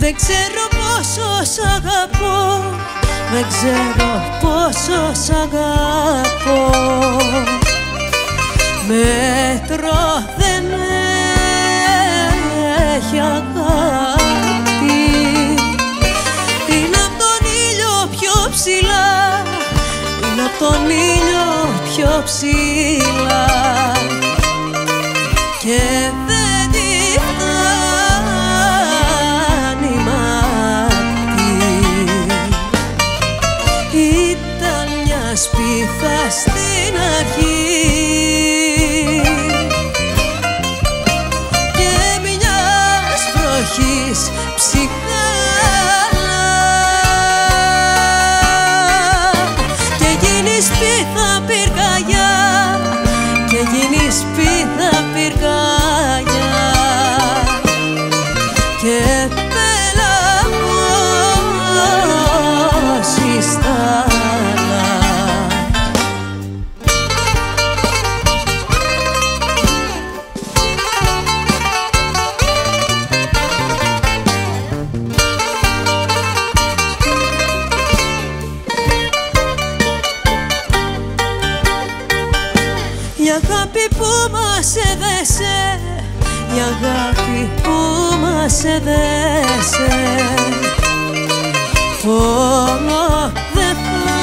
Δεν ξέρω πόσο σ' αγαπώ, δεν ξέρω πόσο σ' αγαπώ. Μέτρο δεν έχει αγάπη. Είναι απ' τον ήλιο πιο ψηλά, είναι απ' τον ήλιο πιο ψηλά και δεν τη φτάνει μάτι. Ήταν μια σπίθα στην αρχή και μιας βροχής ψυχάλα και γίνει σπίθα πυρκαγιά, και γίνει σπίθα πυρκαγιά και πελαγώσει στάλα. Η αγάπη που μας έδεσε, η αγάπη που μας έδεσε, πόνο δεν θα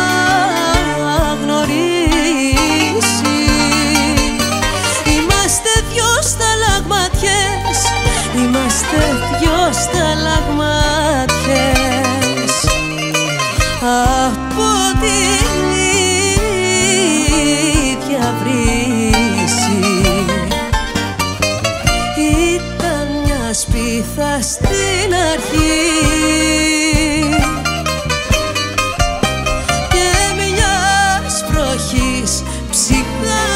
γνωρίσει. Είμαστε δυο σταλαγματιές, είμαστε δυο σταλαγματιές από την ίδια βρύση. Ήταν μια σπίθα στην αρχή και μιας βροχής ψυχάλα